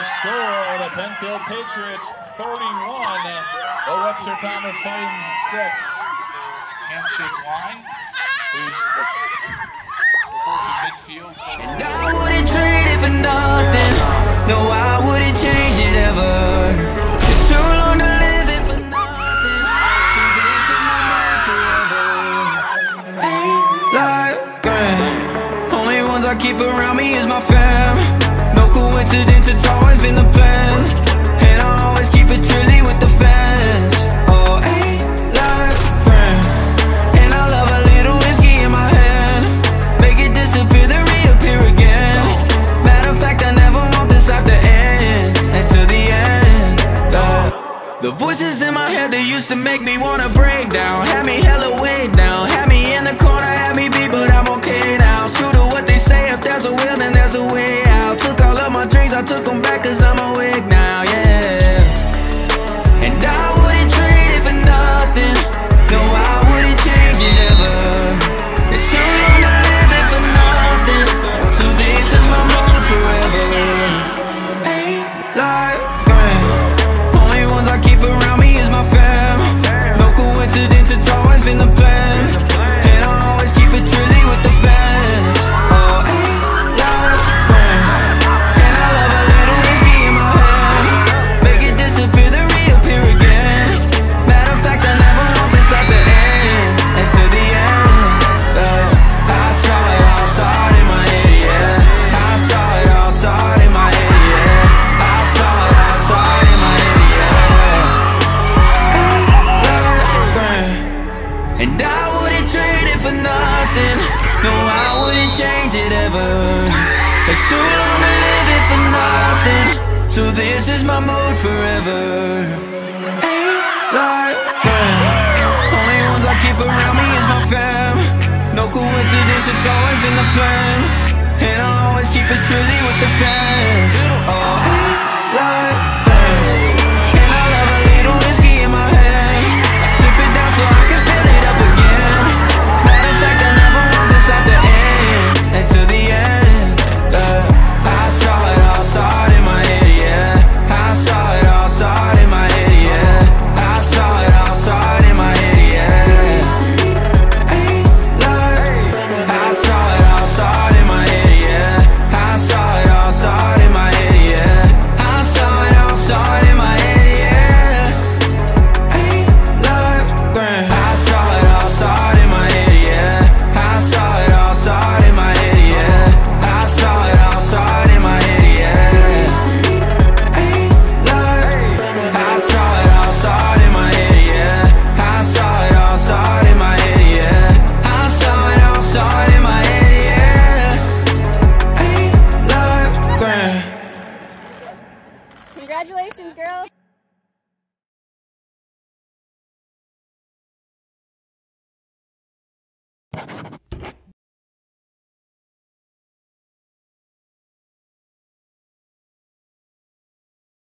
score, the Penfield Patriots 31, the Webster Thomas Titans 6. Handshake line, who's reports in midfield. And I wouldn't trade it for nothing. No, I wouldn't change it ever. It's too long to live it for nothing. So this is my life forever. Ain't like grand. Only ones I keep around me is my fam. No coincidence, it's always been the plan. And I always keep it trilly with the fans. Oh, ain't like grand. And I love a little whiskey in my hand. Make it disappear, then reappear again. Matter of fact, I never want this life to end. And to the end, the voices in my head that used to make me wanna break down had me hella way down, had me in the corner, had me beat, but I'm okay now. Screw to what they say, if there's a will, then there's a way out. Took all of my dreams, I took them back, cause I'm awake now, yeah. And I wouldn't trade it for nothing. No, I wouldn't change it ever. It's too long to live it for nothing. So this is my mood forever. Ain't like grand. Only ones I keep around me is my fam. No coincidence, it's always been the plan. And I always keep it trilly with the fans. Oh, ain't like grand. And I love a little whiskey in my hand. Make it disappear, then reappear again. Matter of fact, I never want this life to end. And to the end, I saw it in my head, yeah. I saw it in my head, yeah. I saw it in my head, yeah. Ain't like grand. And I wouldn't trade it for nothing. No, I wouldn't change it ever. It's too long to live it for nothing. So this is my mood forever. Ain't like grand. Only ones I keep around me is my fam. No coincidence, it's always been the plan. And I always keep it trilly with the fam.